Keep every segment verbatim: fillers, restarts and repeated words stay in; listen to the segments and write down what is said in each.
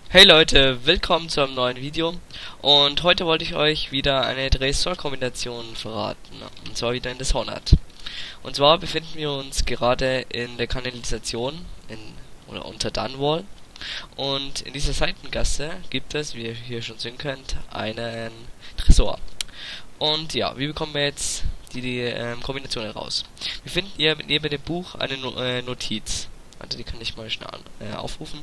Hey Leute, willkommen zu einem neuen Video und heute wollte ich euch wieder eine Tresor-Kombination verraten, und zwar wieder in Dishonored. Und zwar befinden wir uns gerade in der Kanalisation in, oder unter Dunwall, und in dieser Seitengasse gibt es, wie ihr hier schon sehen könnt, einen Tresor. Und ja, wie bekommen wir jetzt die, die ähm, Kombination heraus? Wir finden hier neben dem Buch eine no äh, Notiz, also die kann ich mal schnell an, äh, aufrufen.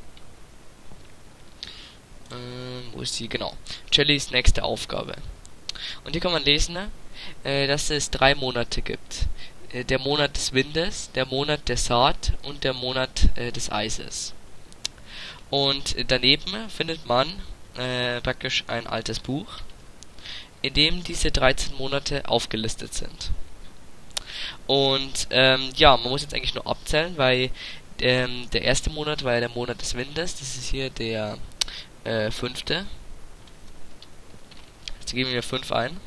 Ähm, wo ist sie? Genau. Jellys nächste Aufgabe. Und hier kann man lesen, ne, äh, dass es drei Monate gibt. Äh, der Monat des Windes, der Monat der Saat und der Monat äh, des Eises. Und äh, daneben findet man äh, praktisch ein altes Buch, in dem diese dreizehn Monate aufgelistet sind. Und ähm, ja, man muss jetzt eigentlich nur abzählen, weil ähm, der erste Monat war ja der Monat des Windes. Das ist hier der Äh, fünfte. Jetzt geben wir fünf ein.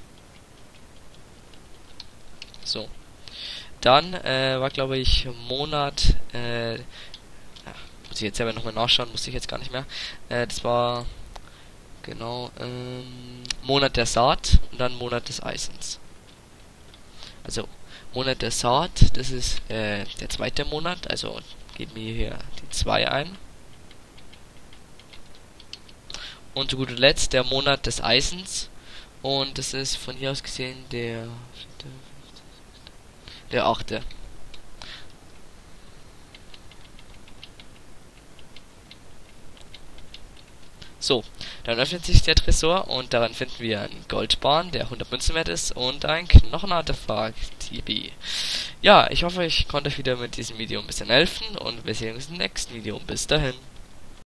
So. Dann äh, war, glaube ich, Monat. Äh, ja, muss ich jetzt selber nochmal nachschauen, muss ich jetzt gar nicht mehr. Äh, das war. Genau. Ähm, Monat der Saat und dann Monat des Eisens. Also, Monat der Saat, das ist äh, der zweite Monat. Also, geben wir hier die zwei ein. Und zu guter Letzt der Monat des Eisens. Und das ist von hier aus gesehen der der achte. So, dann öffnet sich der Tresor und daran finden wir einen Goldbarren, der hundert Münzen wert ist, und ein Knochenartefakt. Yippie. Ja, ich hoffe, ich konnte euch wieder mit diesem Video ein bisschen helfen und wir sehen uns im nächsten Video. Bis dahin.